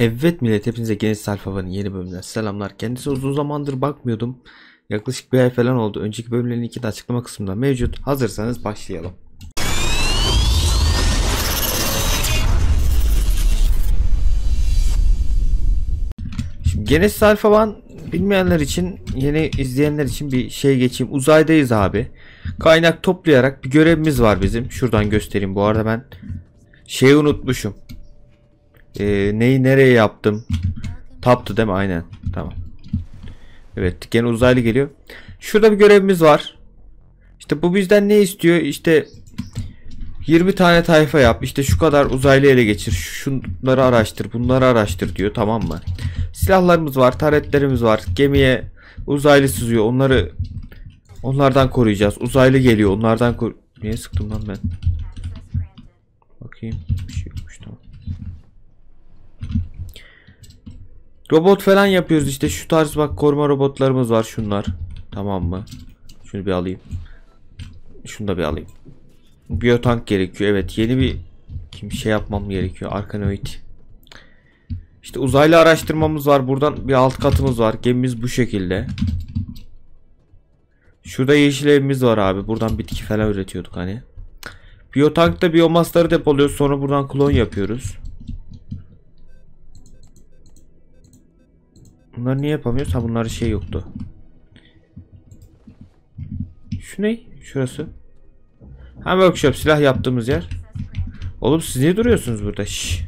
Evet millet, hepinize Genesis Alfaba'nın yeni bölümünden selamlar. Kendisi uzun zamandır bakmıyordum. Yaklaşık bir ay falan oldu. Önceki bölümlerin iki de açıklama kısmında mevcut. Hazırsanız başlayalım. Şimdi Genesis Alpha bilmeyenler için, yeni izleyenler için bir şey geçeyim. Uzaydayız abi. Kaynak toplayarak bir görevimiz var bizim. Şuradan göstereyim. Bu arada ben şeyi unutmuşum. Neyi nereye yaptım? Taptı değil mi? Aynen. Tamam. Evet, gene uzaylı geliyor. Şurada bir görevimiz var. İşte bu bizden ne istiyor? İşte 20 tane tayfa yap. İşte şu kadar uzaylı ele geçir. Şunları araştır. Bunları araştır diyor. Tamam mı? Silahlarımız var. Taretlerimiz var. Gemiye uzaylı sızıyor. Onlardan koruyacağız. Uzaylı geliyor. Onlardan Niye sıktım lan ben? Bakayım. Bir şey yokmuş, tamam. Robot falan yapıyoruz işte, şu tarz bak, koruma robotlarımız var şunlar. Tamam mı? Şunu bir alayım. Şunu da bir alayım. Biyotank gerekiyor. Evet, yeni bir şey yapmam gerekiyor. Arkanoid. İşte uzaylı araştırmamız var. Buradan bir alt katımız var. Gemimiz bu şekilde. Şurada yeşil evimiz var abi. Buradan bitki falan üretiyorduk hani. Biyotankta biyomasları depoluyoruz. Sonra buradan klon yapıyoruz. Bunları niye yapamıyoruz? Ha, bunların şey yoktu. Şu ne? Şurası. Ha, workshop, silah yaptığımız yer. Oğlum siz niye duruyorsunuz burada? Şşş.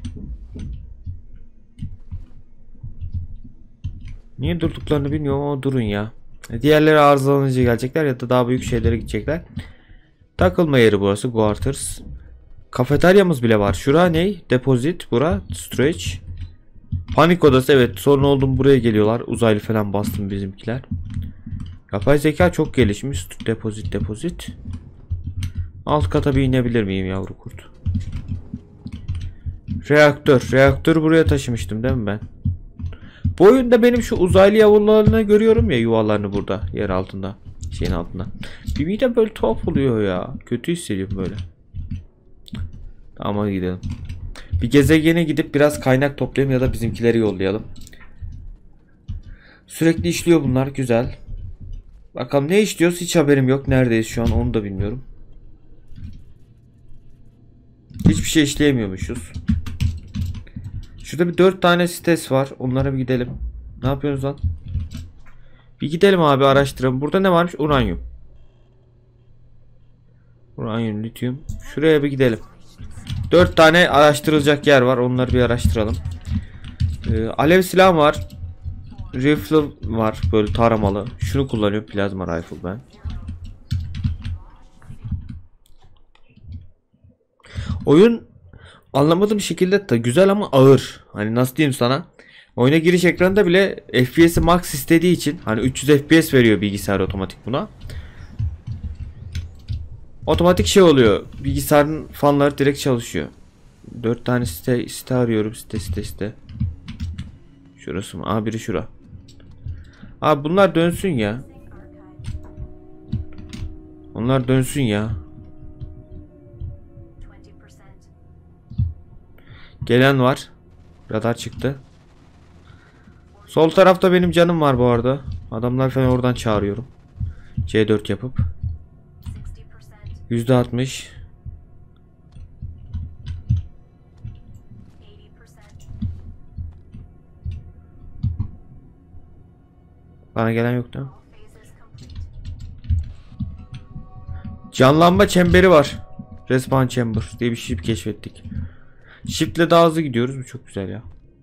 Niye durduklarını bilmiyorum ama durun ya. Diğerleri arızalanınca gelecekler ya da daha büyük şeylere gidecekler. Takılma yeri burası. Quarters. Kafeteryamız bile var. Şura ne? Deposit. Bura. Storage. Panik odası, evet, sorun oldu, buraya geliyorlar. Uzaylı falan bastım bizimkiler. Yapay zeka çok gelişmiş. Deposit. Alt kata bir inebilir miyim yavru kurt? Reaktör buraya taşımıştım değil mi ben? Bu oyunda benim şu uzaylı yavrularını görüyorum ya, yuvalarını burada yer altında, şeyin altında. Bir midem böyle tuhaf oluyor ya. Kötü hissediyorum böyle. Ama gidelim. Bir gezegene gidip biraz kaynak toplayalım ya da bizimkileri yollayalım. Sürekli işliyor bunlar, güzel. Bakalım ne işliyoruz, hiç haberim yok. Neredeyiz şu an onu da bilmiyorum. Hiçbir şey işleyemiyormuşuz. Şurada bir 4 tane stes var. Onlara bir gidelim. Ne yapıyorsunuz lan? Bir gidelim abi, araştıralım. Burada ne varmış? Uranyum, lityum. Şuraya bir gidelim. 4 tane araştırılacak yer var. Onları bir araştıralım. Alev silahım var. Rifle var. Böyle taramalı. Şunu kullanıyorum. Plazma rifle ben. Oyun anlamadığım şekilde da güzel ama ağır. Hani nasıl diyeyim sana? Oyuna giriş ekranında bile FPS'i max istediği için, hani 300 FPS veriyor bilgisayar otomatik buna. Otomatik şey oluyor. Bilgisayarın fanları direkt çalışıyor. 4 tane site arıyorum. Site. Şurası mı? Aa, biri şura. Abi bunlar dönsün ya. Onlar dönsün ya. Gelen var. Radar çıktı. Sol tarafta benim canım var bu arada. Adamlar falan oradan çağırıyorum. C4 yapıp. %60. Bana gelen yok değil mi? Canlanma çemberi var. Respawn chamber diye bir şey keşfettik. Shift'le daha hızlı gidiyoruz. Bu çok güzel ya.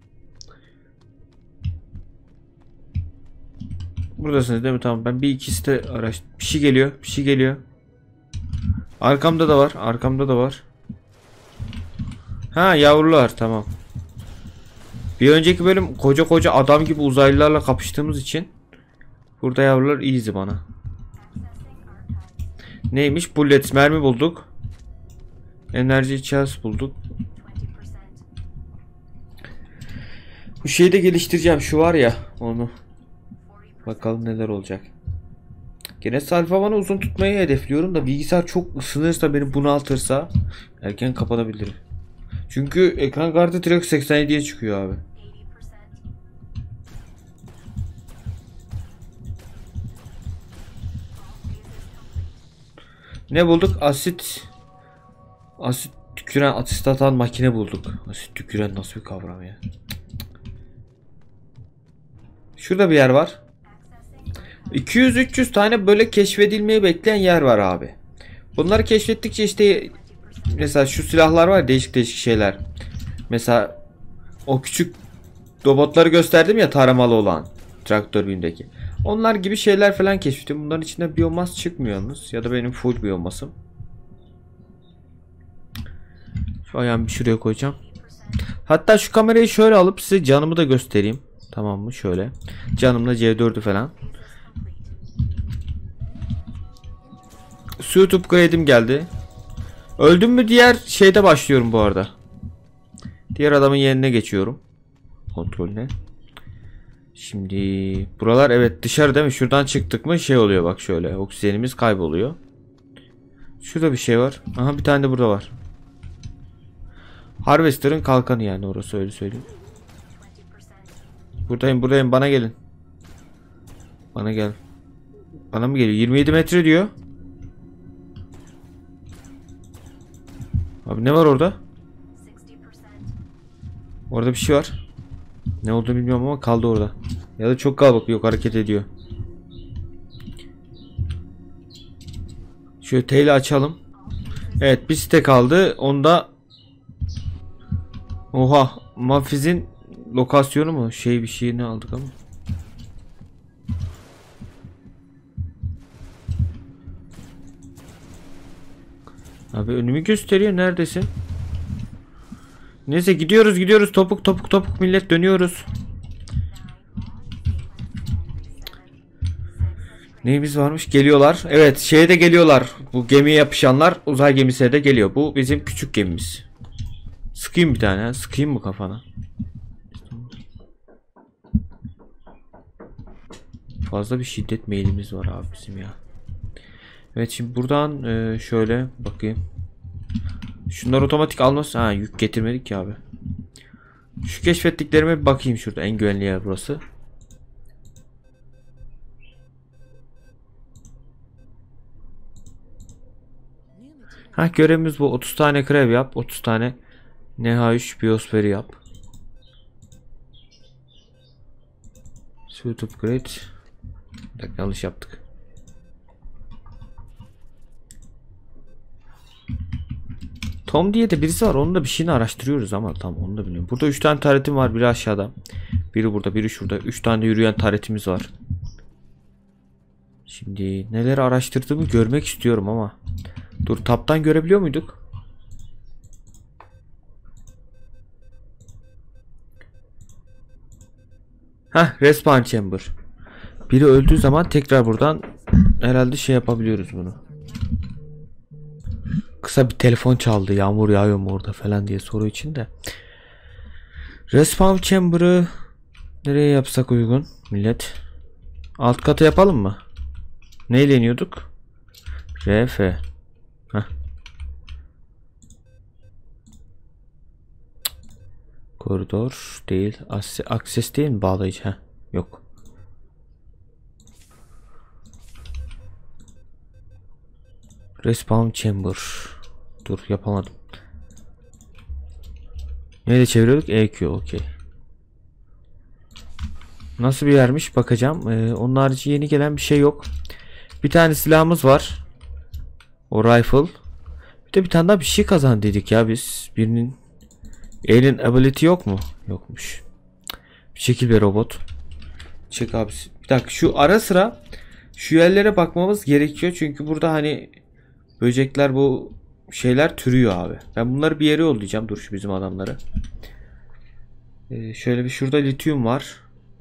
Buradasınız değil mi? Tamam. Ben bir ikisi de araştırdım. Bir şey geliyor. Arkamda da var. Ha, yavrular, tamam. Bir önceki bölüm koca adam gibi uzaylılarla kapıştığımız için burada yavrular easy bana. Neymiş? Bullets, mermi bulduk. Enerji chest bulduk. Bu şeyi de geliştireceğim. Şu var ya, onu. Bakalım neler olacak. Genesis Alpha uzun tutmayı hedefliyorum da bilgisayar çok ısınırsa, beni bunaltırsa erken kapatabilirim. Çünkü ekran kartı direkt 87'ye çıkıyor abi. Ne bulduk? Asit tüküren, asit atan makine bulduk. Asit tüküren nasıl bir kavram ya? Şurada bir yer var. 200-300 tane böyle keşfedilmeyi bekleyen yer var abi. Bunları keşfettikçe işte mesela şu silahlar var, değişik değişik şeyler. Mesela o küçük robotları gösterdim ya, taramalı olan traktör BİM'deki. Onlar gibi şeyler falan keşfettim. Bunların içinde biyomas çıkmıyor yalnız. Ya da benim full biyomasım. Şu ayağımı şuraya koyacağım. Hatta şu kamerayı şöyle alıp size canımı da göstereyim. Tamam mı? Şöyle. Canımla C4'ü falan. Suit upgrade'im geldi. Öldüm mü diğer şeyde başlıyorum bu arada. Diğer adamın yerine geçiyorum. Kontrolüne. Şimdi buralar evet dışarı değil mi? Şuradan çıktık mı şey oluyor bak şöyle. Oksijenimiz kayboluyor. Şurada bir şey var. Aha bir tane de burada var. Harvester'ın kalkanı yani orası, öyle söyleyeyim. Buradayım bana gelin. Bana gel. Bana mı geliyor? 27 metre diyor. Abi ne var orada? Orada bir şey var. Ne olduğunu bilmiyorum ama kaldı orada. Ya da çok kalabalık, yok hareket ediyor. Şöyle T ile açalım. Evet bir site kaldı. Onda oha, Mafiz'in lokasyonu mu? Bir şeyini aldık ama. Abi önümü gösteriyor. Neredesin? Neyse gidiyoruz. Topuk millet, dönüyoruz. Neyimiz varmış? Geliyorlar. Evet şeye de geliyorlar. Bu gemiye yapışanlar uzay gemisine de geliyor. Bu bizim küçük gemimiz. Sıkayım bir tane. Sıkayım mı kafana? Fazla bir şiddet mailimiz var abi bizim ya. Evet şimdi buradan şöyle bakayım. Şunlar otomatik almaz. Ha yük getirmedik ya abi. Şu keşfettiklerime bir bakayım şurada. En güvenli yer burası. Ha görevimiz bu. 30 tane krev yap. 30 tane NH3 biyosferi yap. Suit upgrade. Bir dakika, yanlış yaptık. Tom diye de birisi var. Onun da bir şeyini araştırıyoruz ama tam onu da bilmiyorum. Burada 3 tane taretim var. Biri aşağıda. Biri burada. Biri şurada. 3 tane de yürüyen taretimiz var. Şimdi neleri araştırdığımı görmek istiyorum ama. Dur, taptan görebiliyor muyduk? Heh, respawn chamber. Biri öldüğü zaman tekrar buradan herhalde şey yapabiliyoruz bunu. Kısa bir telefon çaldı. Yağmur yağıyor mu orada falan diye soru için de. Respawn chamber'ı nereye yapsak uygun millet? Alt katı yapalım mı? Neyle iniyorduk? RF. Heh. Koridor değil. Akses değil mi? Bağlayıcı. Heh. Yok. Respawn chamber. Dur yapamadım. Neyle çeviriyorduk? EQ. Okey. Nasıl bir yermiş bakacağım. Onun harici yeni gelen bir şey yok. Bir tane silahımız var. O rifle. Bir de bir tane daha bir şey kazan dedik ya biz. Birinin alien ability yok mu? Yokmuş. Bir şekil bir robot. Çek abi. Bir dakika, şu ara sıra şu yerlere bakmamız gerekiyor. Çünkü burada hani böcekler, bu şeyler türüyor abi. Ben bunları bir yere yollayacağım. Dur şu bizim adamları. Şöyle bir şurada lityum var.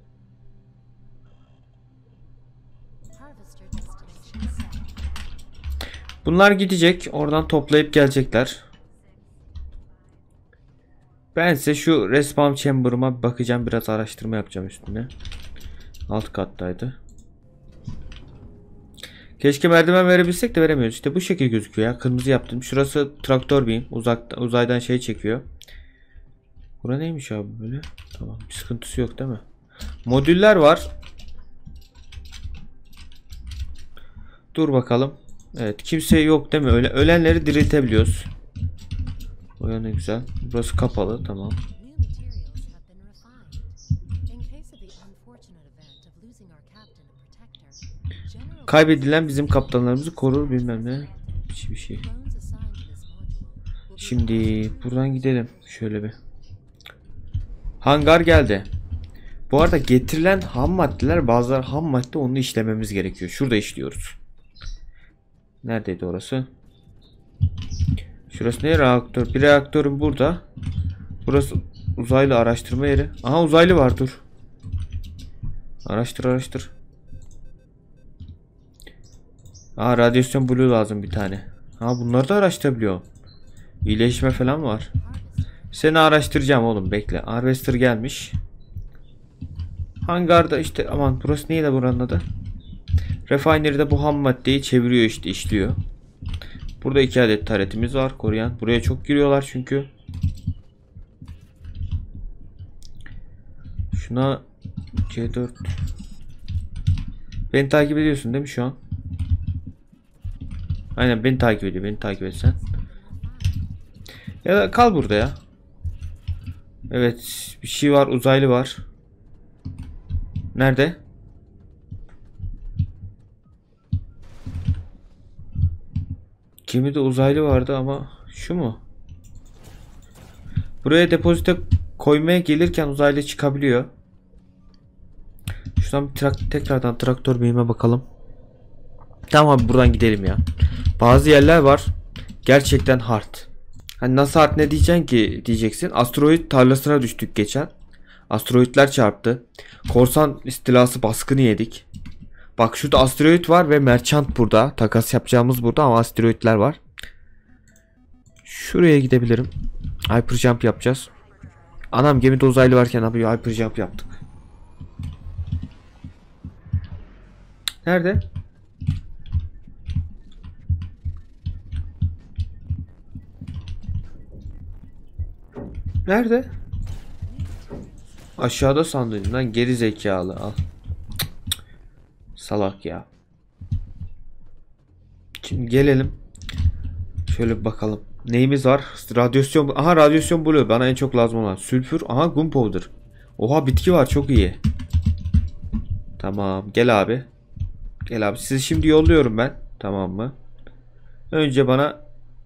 Bunlar gidecek. Oradan toplayıp gelecekler. Ben size şu respawn chamber'ıma bakacağım. Biraz araştırma yapacağım üstüne. Alt kattaydı. Keşke merdiven verebilsek de veremiyoruz. İşte bu şekil gözüküyor ya. Kırmızı yaptım. Şurası traktör beam. Uzaydan şey çekiyor. Bura neymiş abi böyle? Tamam. Bir sıkıntısı yok değil mi? Modüller var. Dur bakalım. Evet, kimse yok değil mi? Ölenleri diriltebiliyoruz. O yana güzel. Burası kapalı, tamam. Kaybedilen bizim kaptanlarımızı korur bilmem ne. Bir şey. Şimdi buradan gidelim. Şöyle bir. Hangar geldi. Bu arada getirilen ham maddeler, bazıları ham madde, onu işlememiz gerekiyor. Şurada işliyoruz. Neredeydi orası? Şurası ne? Reaktör. Bir reaktörüm burada. Burası uzaylı araştırma yeri. Aha, uzaylı var, dur. Araştır. Aa, radyasyon blue lazım bir tane. Ha, bunları da araştırabiliyor. İyileşme falan var. Seni araştıracağım oğlum, bekle. Harvester gelmiş. Hangarda işte, aman burası neydi buranın adı? Refinery'de bu ham maddeyi çeviriyor, işte işliyor. Burada 2 adet taretimiz var koruyan. Buraya çok giriyorlar çünkü. Şuna C4. Beni takip ediyorsun değil mi şu an? Aynen, beni takip ediyor. Beni takip etsen. Ya da kal burada ya. Evet, bir şey var, uzaylı var. Nerede? Gemide uzaylı vardı ama şu mu? Buraya depozite koymaya gelirken uzaylı çıkabiliyor. Şuradan tekrardan traktör beyime bakalım. Tamam abi, buradan gidelim ya. Bazı yerler var gerçekten hard. Hani nasıl hard, ne diyeceksin ki diyeceksin. Asteroid tarlasına düştük geçen. Asteroidler çarptı. Korsan istilası baskını yedik. Bak, şurada asteroid var ve merchant burada. Takas yapacağımız burada ama asteroidler var. Şuraya gidebilirim. Hyper jump yapacağız. Anam, gemide uzaylı varken abi hyper jump yaptık. Nerede? Nerede? Aşağıda sandın lan, geri zekalı, al. Salak ya. Şimdi gelelim. Şöyle bir bakalım. Neyimiz var? Radyasyon. Aha, radyasyon blue. Bana en çok lazım olan. Sülfür. Aha, gunpowder. Oha, bitki var, çok iyi. Tamam, gel abi. Gel abi, sizi şimdi yolluyorum ben. Tamam mı? Önce bana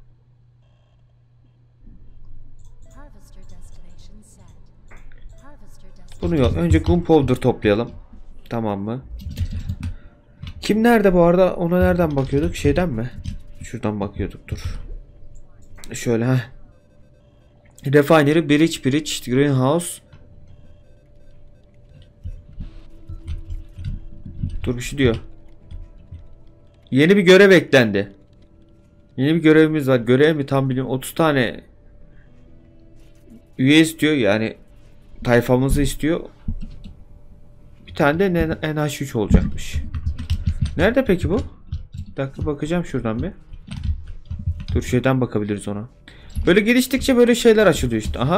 bunu yol. Önce gunpowder toplayalım. Tamam mı? Kim nerede bu arada? Ona nereden bakıyorduk? Şeyden mi? Şuradan bakıyorduk, dur. Şöyle, ha. Refinery, bridge, greenhouse. Dur, bir şey diyor. Yeni bir görev eklendi. Yeni bir görevimiz var. Görev mi tam bilmiyorum. 30 tane üye istiyor, yani tayfamızı istiyor. Bir tane de NH3 olacakmış. Nerede peki bu? Bir dakika, bakacağım şuradan bir. Dur, şeyden bakabiliriz ona. Böyle geliştikçe böyle şeyler açılıyor işte. Aha.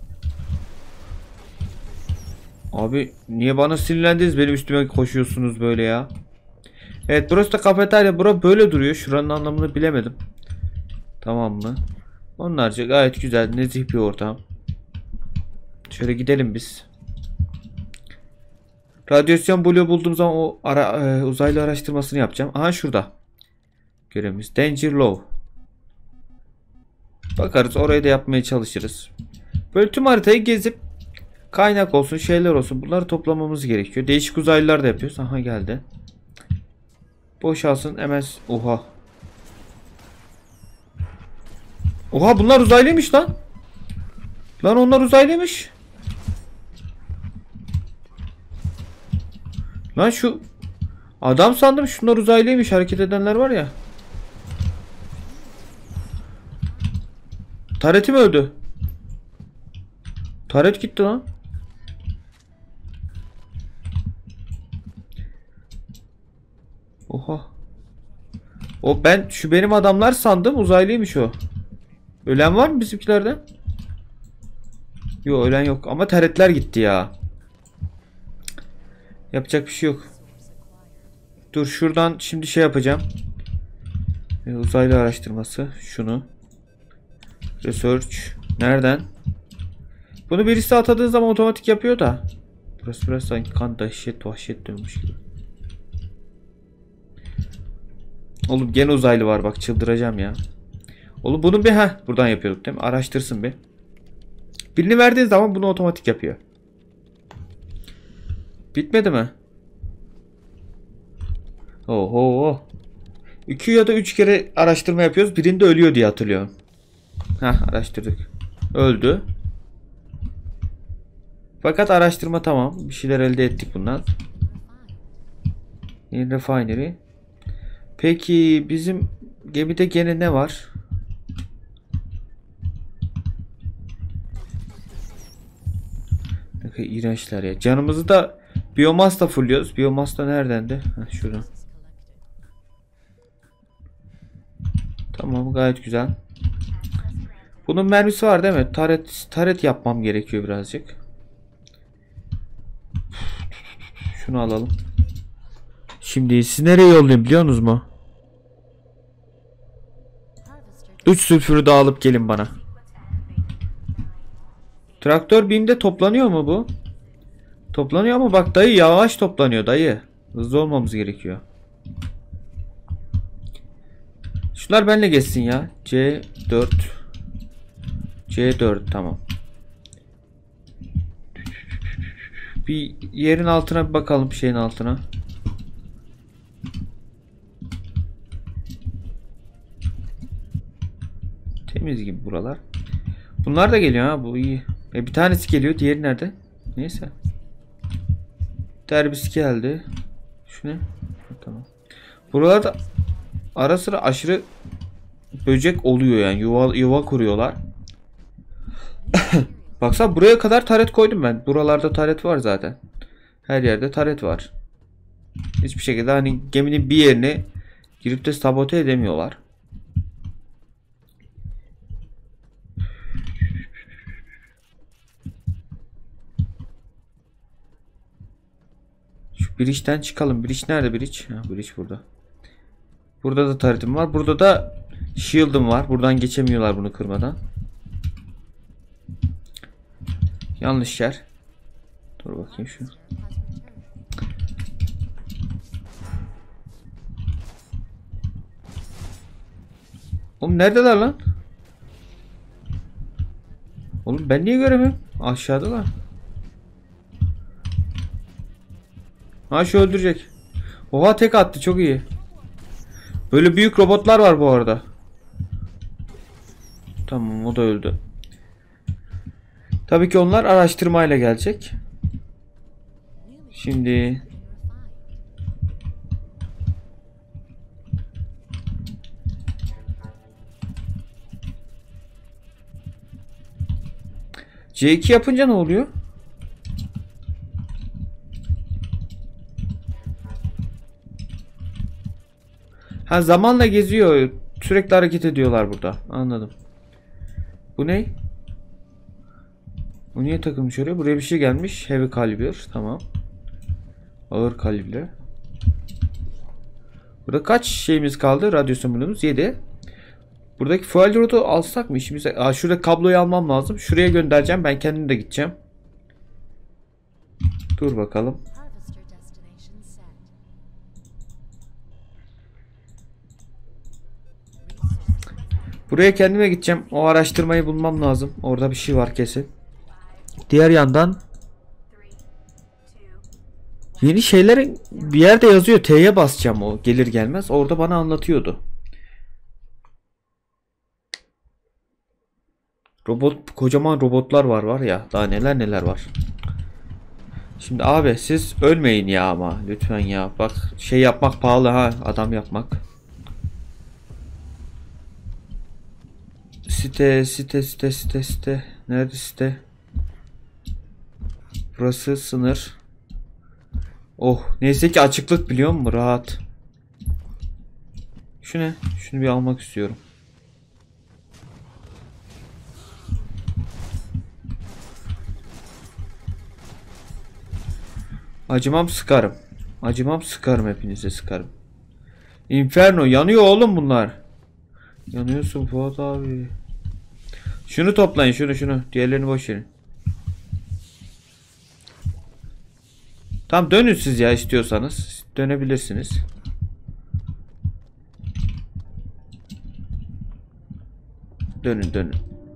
Abi, niye bana sinirlendiniz? Benim üstüme koşuyorsunuz böyle ya. Evet, burası da kafeterya. Bura böyle duruyor. Şuranın anlamını bilemedim. Tamam mı? Onlarca gayet güzel, nezih bir ortam. Şöyle gidelim biz. Radyasyon blue bulduğum zaman o uzaylı araştırmasını yapacağım. Aha, şurada. Görevimiz Danger Low. Bakarız, orayı da yapmaya çalışırız. Böyle tüm haritayı gezip kaynak olsun, şeyler olsun, bunları toplamamız gerekiyor. Değişik uzaylılar da yapıyoruz. Aha, geldi. Boşalsın hemen. Oha. Oha, bunlar uzaylıymış lan. Lan onlar uzaylıymış. Lan şu adam sandım, şunlar uzaylıymış, hareket edenler var ya. Taretim öldü. Taret gitti lan. Oha. Şu benim adamlar sandım, uzaylıymış o. Ölen var mı bizimkilerden? Yok, ölen yok ama taretler gitti ya. Yapacak bir şey yok. Dur, şuradan şimdi şey yapacağım. Uzaylı araştırması. Şunu. Research. Nereden? Bunu birisi atadığı zaman otomatik yapıyor da. Burası biraz sanki kan dehşet vahşet dönmüş gibi. Oğlum gene uzaylı var bak, çıldıracağım ya. Oğlum bunu bir buradan yapıyorduk değil mi? Araştırsın bir. Birini verdiğin zaman bunu otomatik yapıyor. Bitmedi mi? Oho. 2 ya da 3 kere araştırma yapıyoruz. Birinde ölüyor diye hatırlıyorum. Araştırdık. Öldü. Fakat araştırma tamam. Bir şeyler elde ettik bundan. Yeni refinery. Peki bizim gemide gene ne var? Ne kadar iğrençler ya. Canımızı da biyomasla fulluyoruz. Biyomas da neredendi? Şuradan. Tamam, gayet güzel. Bunun mermisi var değil mi? Taret yapmam gerekiyor birazcık. Şunu alalım. Şimdi siz nereye yollayayım biliyorsunuz mu? 3 sülfürü de alıp gelin bana. Traktör BİM'de toplanıyor mu bu? Toplanıyor ama bak dayı, yavaş toplanıyor dayı. Hızlı olmamız gerekiyor. Şunlar benimle geçsin ya. C4. C4 tamam. Bir yerin altına bir bakalım, şeyin altına. Temiz gibi buralar. Bunlar da geliyor ha, bu iyi. Bir tanesi geliyor, diğeri nerede? Neyse. Derbisi geldi. Şu ne? Tamam. Buralarda ara sıra aşırı böcek oluyor yani, yuva kuruyorlar. Baksana buraya kadar taret koydum ben. Buralarda taret var zaten. Her yerde taret var. Hiçbir şekilde hani geminin bir yerini girip de sabote edemiyorlar. Şu bridge'den çıkalım. Bridge nerede bridge? Bridge burada. Burada da taretim var. Burada da shield'ım var. Buradan geçemiyorlar bunu kırmadan. Yanlış yer. Dur bakayım şu. Oğlum neredeler lan? Oğlum ben niye göremiyorum? Aşağıdalar. Şu öldürecek. Oha, tek attı, çok iyi. Böyle büyük robotlar var bu arada. Tamam, o da öldü. Tabii ki onlar araştırmayla gelecek. Şimdi C2 yapınca ne oluyor? Zamanla geziyor. Sürekli hareket ediyorlar burada. Anladım. Bu ne? Bu niye takılmış oraya? Buraya bir şey gelmiş. Heavy caliber. Tamam. Ağır kalibre. Burada kaç şeyimiz kaldı? Radyasyon 7. Buradaki fuel rod'u alsak mı işimize? Şurada kabloyu almam lazım. Şuraya göndereceğim. Ben kendim de gideceğim. Dur bakalım. Buraya kendime gideceğim. O araştırmayı bulmam lazım. Orada bir şey var kesin. Diğer yandan yeni şeylerin bir yerde yazıyor. T'ye basacağım o gelir gelmez. Orada bana anlatıyordu. Kocaman robotlar var ya. Daha neler var. Şimdi abi siz ölmeyin ya ama lütfen ya. Bak şey yapmak pahalı adam yapmak. Site. Nerede site? Burası sınır. Oh, neyse ki açıklık, biliyor musun? Rahat. Şu ne? Şunu bir almak istiyorum. Acımam, sıkarım. Acımam, sıkarım, hepinize sıkarım. Inferno yanıyor oğlum bunlar. Yanıyorsun Fuat abi. Şunu toplayın, şunu. Diğerlerini boş verin. Tamam, dönün siz ya, istiyorsanız. Dönebilirsiniz. Dönün.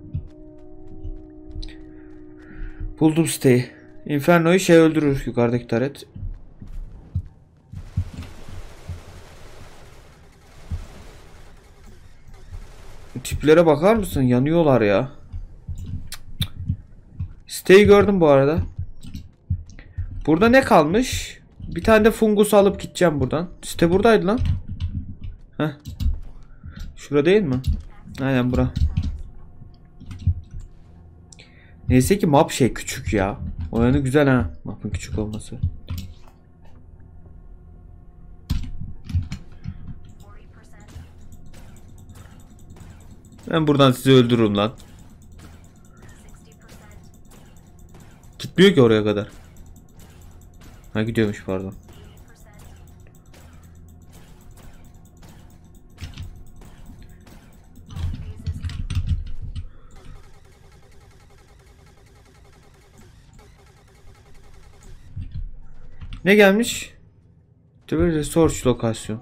Buldum siteyi. Inferno'yu şey öldürür, yukarıdaki taret. Tiplere bakar mısın? Yanıyorlar ya. Siteyi gördüm bu arada. Burada ne kalmış? Bir tane de fungus alıp gideceğim buradan. Site buradaydı lan. Heh. Şura değil mi? Aynen bura. Neyse ki map şey küçük ya. O yanı güzel ha. Mapın küçük olması. Ben buradan sizi öldürürüm lan. Gitmiyor ki oraya kadar. Ha, gidiyormuş, pardon. Ne gelmiş? Tabii resource lokasyon.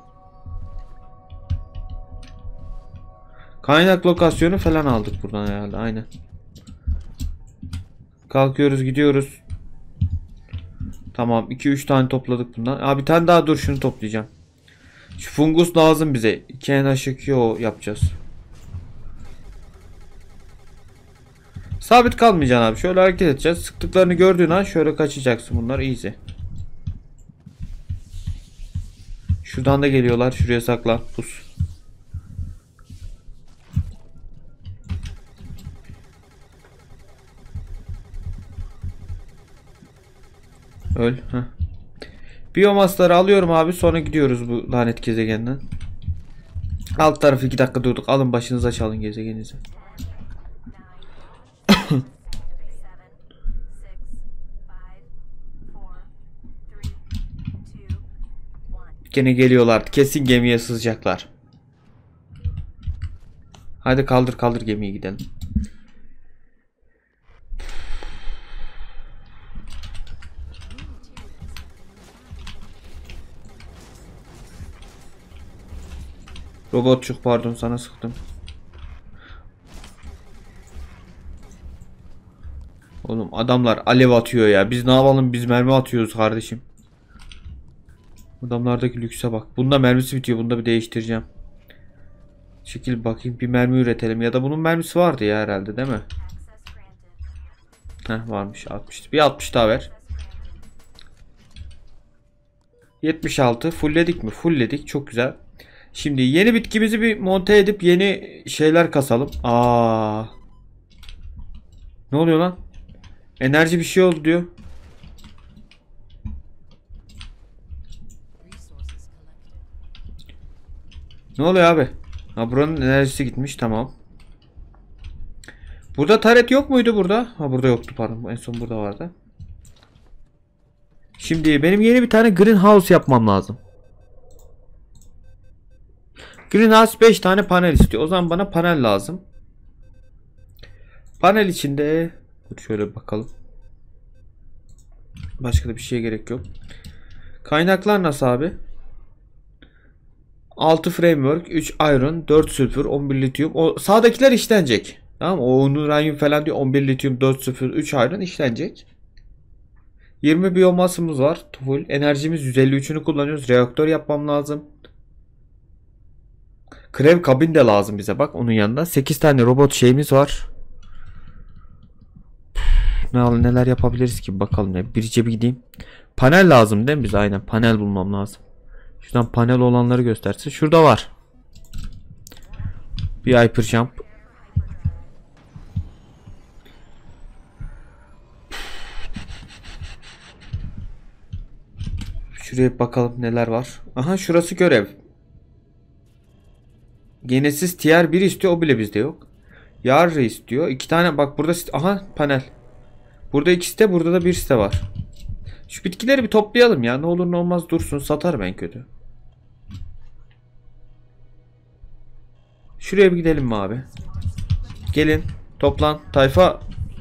Kaynak lokasyonu falan aldık buradan herhalde. Aynen. Kalkıyoruz, gidiyoruz. Tamam, 2-3 tane topladık bundan. Abi bir tane daha, dur, şunu toplayacağım. Şu fungus lazım bize. 2NH2O yapacağız. Sabit kalmayacaksın abi. Şöyle hareket edeceğiz. Sıktıklarını gördüğün an şöyle kaçacaksın. Bunlar easy. Şuradan da geliyorlar. Şuraya saklan. Pus. Öl. Heh. Biyomasları alıyorum abi. Sonra gidiyoruz bu lanet gezegenden. Alt tarafı 2 dakika durduk. Alın başınıza, çalın gezegeninizi. Gene geliyorlar. Kesin gemiye sızacaklar. Hadi kaldır gemiyi, gidelim. Robotçuk, pardon, sana sıktım. Oğlum adamlar alev atıyor ya. Biz ne yapalım? Biz mermi atıyoruz kardeşim. Adamlardaki lükse bak. Bunda mermisi bitiyor. Bunda bir değiştireceğim. Şekil bakayım, bir mermi üretelim. Ya da bunun mermisi vardı ya herhalde, değil mi? Heh, varmış 60. Bir 60 daha ver. 76. Fullledik mi? Fullledik. Çok güzel. Şimdi yeni bitkimizi bir monte edip yeni şeyler kasalım. Ne oluyor lan? Enerji bir şey oldu diyor. Ne oluyor abi? Ha, buranın enerjisi gitmiş, tamam. Burada taret yok muydu burada? Ha, burada yoktu, pardon. En son burada vardı. Şimdi benim yeni bir tane greenhouse yapmam lazım. Greenhouse 5 tane panel istiyor. O zaman bana panel lazım. Panel içinde şöyle bakalım. Başka da bir şeye gerek yok. Kaynaklar nasıl abi? 6 framework, 3 iron, 4 sulfur, 11 lityum. O sağdakiler işlenecek. Tamam, o uranyum falan diyor. 11 lityum, 4 sulfur, 3 iron işlenecek. 20 biyomasımız var. Full. Enerjimiz 153'ünü kullanıyoruz. Reaktör yapmam lazım. Krev kabin de lazım bize, bak onun yanında. 8 tane robot şeyimiz var. Neler yapabiliriz ki bakalım. Bir cebe gideyim. Panel lazım değil mi bize? Aynen, panel bulmam lazım. Şuradan panel olanları gösterse. Şurada var. Bir hyper jump. Şuraya bakalım neler var. Aha, şurası görev. Genesiz tier 1 istiyor, o bile bizde yok. Yarı istiyor. 2 tane bak burada. Aha, panel. Burada 2 site, burada da 1 site var. Şu bitkileri bir toplayalım ya. Ne olur ne olmaz dursun, satarım en kötü. Şuraya bir gidelim mi abi? Gelin. Toplan. Tayfa.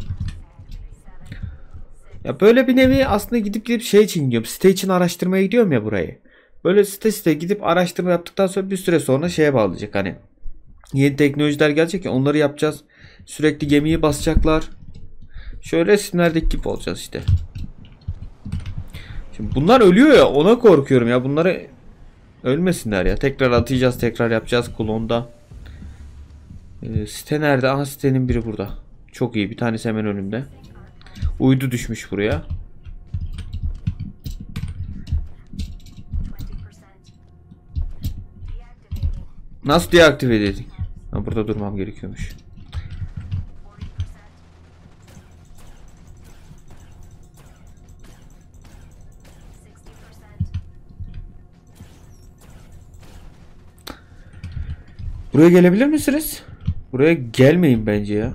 Ya böyle bir nevi aslında gidip şey için gidiyorum. Site için araştırmaya gidiyorum ya burayı. Böyle site gidip araştırma yaptıktan sonra bir süre sonra şeye bağlayacak hani. Yeni teknolojiler gelecek ya, onları yapacağız. Sürekli gemiyi basacaklar. Şöyle resimlerdeki gibi olacağız işte. Şimdi bunlar ölüyor ya, ona korkuyorum ya. Bunları ölmesinler ya. Tekrar atacağız, tekrar yapacağız klonda. Site nerede? Aha, sitenin biri burada. Çok iyi, bir tanesi hemen önümde. Uydu düşmüş buraya. Nasıl deaktive edildik? Ha, burada durmam gerekiyormuş. Buraya gelebilir misiniz? Buraya gelmeyin bence ya.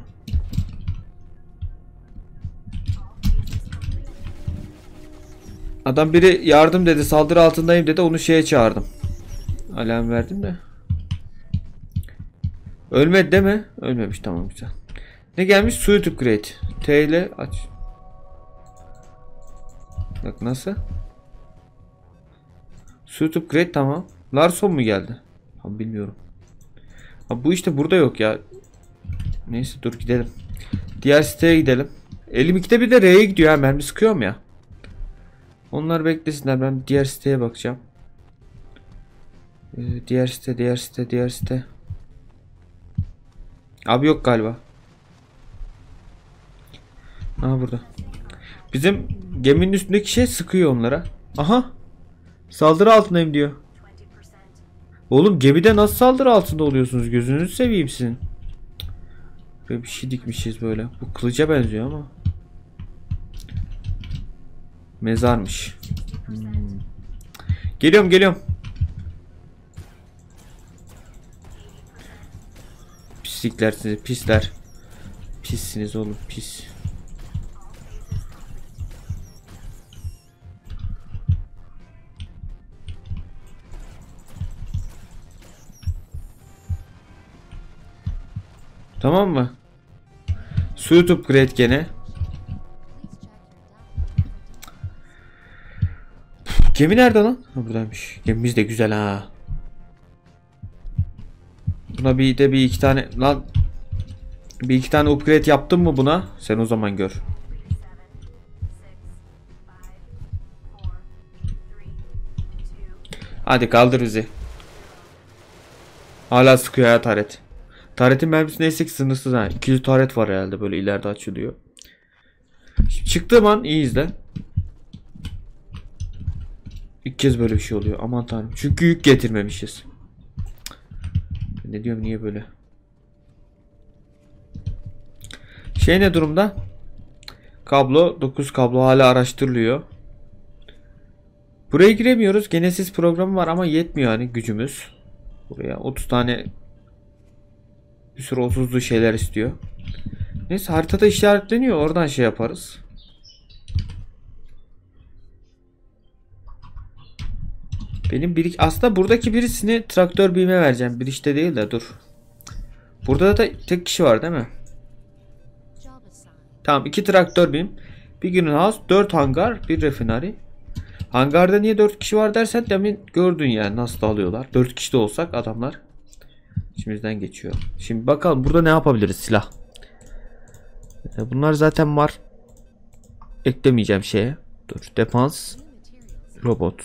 Adam biri yardım dedi, saldırı altındayım dedi, onu şeye çağırdım. Alarm verdim de. Ölmedi değil mi? Ölmemiş, tamam, güzel. Ne gelmiş? Suit upgrade. T ile aç. Bak nasıl? Suit upgrade, tamam. Larson mu geldi? Tam bilmiyorum. Ha, bu işte burada yok ya. Neyse, dur gidelim. Diğer siteye gidelim. Elim ikide bir de R'ye gidiyor ha, mermi sıkıyorum ya. Onlar beklesinler, ben diğer siteye bakacağım. Diğer site. Abi yok galiba. Aha, burada. Bizim geminin üstündeki şey sıkıyor onlara. Aha. Saldırı altındayım diyor. Oğlum, gemide nasıl saldırı altında oluyorsunuz? Gözünüzü seveyim sizin. Böyle bir şey dikmişiz böyle. Bu kılıca benziyor ama. Mezarmış. Geliyorum. Pislikler sizi, pisler. Pissiniz oğlum, pis. Tamam mı? Suit upgrade gene. Gemi nerede lan? Ha, buradaymış. Gemimiz de güzel ha. Buna bir iki tane lan. Bir iki tane upgrade yaptın mı buna? Sen o zaman gör. Hadi kaldır bizi. Hala sıkıyor ya taret. Taretin mermisi neyse ki sınırsız ha. 200 taret var herhalde, böyle ileride açılıyor. Şimdi çıktığım an iyi izle. İlk kez böyle bir şey oluyor. Aman tanrım. Çünkü yük getirmemişiz. Ne diyorum, niye böyle? Şey ne durumda? Kablo 9 kablo hala araştırılıyor. Buraya giremiyoruz. Genesis programı var ama yetmiyor hani gücümüz. Buraya 30 tane bir sürü 30'lu şeyler istiyor. Neyse, haritada işaretleniyor. Oradan şey yaparız. Benim aslında buradaki birisini traktör BİM'e vereceğim. Bir işte değil de dur. Burada da tek kişi var değil mi? Tamam, 2 traktör BİM, bir greenhouse, 4 hangar, bir refinery. Hangarda niye 4 kişi var dersen, demin gördün yani nasıl alıyorlar. 4 kişi de olsak adamlar içimizden geçiyor. Şimdi bakalım burada ne yapabiliriz, silah. Bunlar zaten var. Eklemeyeceğim şeye. Dur, defans, robot.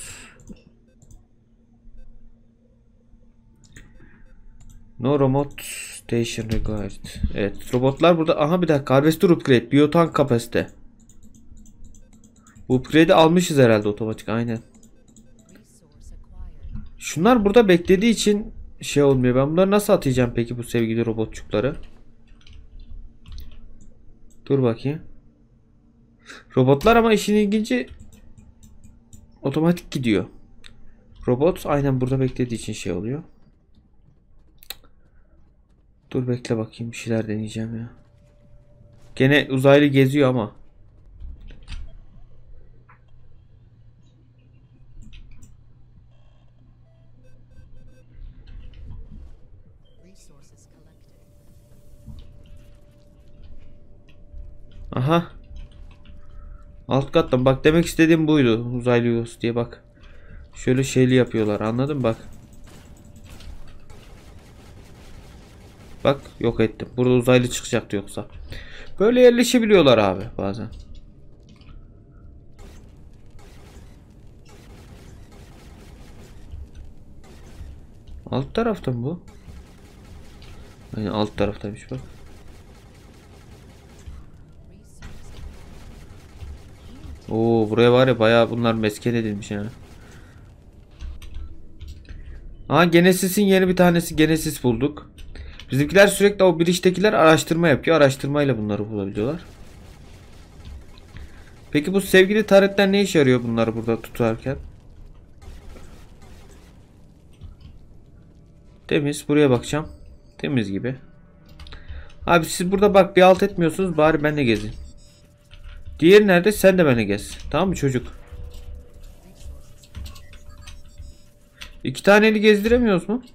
No remote station required. Evet, robotlar burada. Aha, bir dakika, harvester upgrade, biotank kapasite. Bu upgrade'i almışız herhalde otomatik, aynen. Şunlar burada beklediği için şey olmuyor. Ben bunları nasıl atacağım peki, bu sevgili robotçukları? Dur bakayım. Robotlar ama işin ilginci otomatik gidiyor. Robot aynen burada beklediği için şey oluyor. Dur bekle bakayım, bir şeyler deneyeceğim ya. Gene uzaylı geziyor ama. Aha. Alt kattan bak, demek istediğim buydu. Uzaylı yuvası diye bak. Şöyle şeyli yapıyorlar, anladın bak. Bak yok ettim. Burada uzaylı çıkacaktı yoksa. Böyle yerleşebiliyorlar abi bazen. Alt tarafta mı bu? Yani alt taraftaymış bak. Oo, buraya var ya bayağı bunlar mesken edilmiş yani. Aha, Genesis'in yeni bir tanesi Genesis bulduk. Bizimkiler sürekli, o Breach'tekiler araştırma yapıyor. Araştırmayla bunları bulabiliyorlar. Peki bu sevgili taretler ne işe yarıyor bunları burada tutarken? Temiz. Buraya bakacağım. Temiz gibi. Abi siz burada bak bir alt etmiyorsunuz. Bari ben de gezeyim. Diğeri nerede? Sen de benimle gez. Tamam mı çocuk? İki taneli gezdiremiyoruz mu?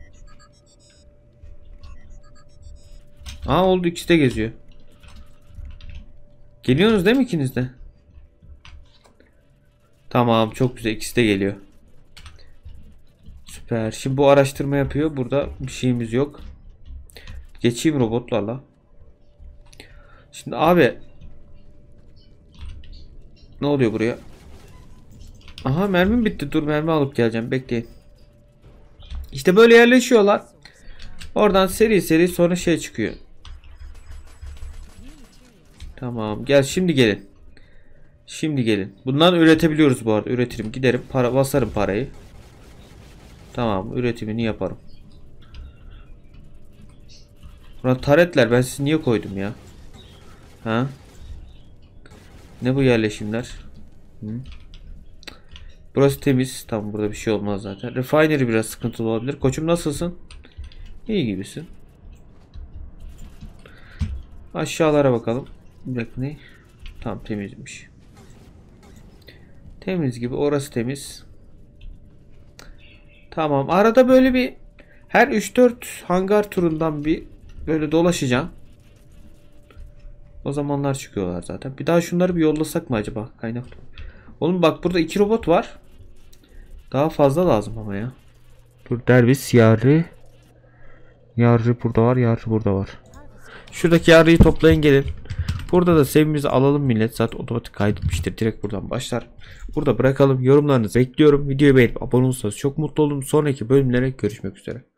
Aa, oldu, ikisi de geziyor. Geliyorsunuz değil mi ikiniz de? Tamam, çok güzel, ikisi de geliyor. Süper. Şimdi bu araştırma yapıyor. Burada bir şeyimiz yok. Geçeyim robotlarla. Şimdi abi, ne oluyor buraya? Aha, mermim bitti. Dur, mermi alıp geleceğim. Bekleyin. İşte böyle yerleşiyorlar. Oradan seri seri sonra şey çıkıyor. Tamam, gel şimdi gelin. Şimdi gelin. Bundan üretebiliyoruz bu arada. Üretirim. Giderim. Para basarım parayı. Tamam, üretimini yaparım. Buna taretler ben sizi niye koydum ya? Ha? Ne bu yerleşimler? Hı? Burası temiz. Tamam, burada bir şey olmaz zaten. Refinery biraz sıkıntılı olabilir. Koçum nasılsın? İyi gibisin. Aşağılara bakalım. Bak ne? Tamam, temizmiş. Temiz gibi. Orası temiz. Tamam. Arada böyle bir her 3-4 hangar turundan bir böyle dolaşacağım. O zamanlar çıkıyorlar zaten. Bir daha şunları bir yollasak mı acaba? Kaynak. Oğlum bak, burada 2 robot var. Daha fazla lazım ama ya. Dur, Dervis yarı. Yarı burada var. Yarı burada var. Şuradaki yarıyı toplayın gelin. Burada da sevimizi alalım millet. Zaten otomatik kaydetmiştir. Direkt buradan başlar. Burada bırakalım. Yorumlarınızı bekliyorum. Videoyu beğenip abone olursanız çok mutlu olurum. Sonraki bölümlere görüşmek üzere.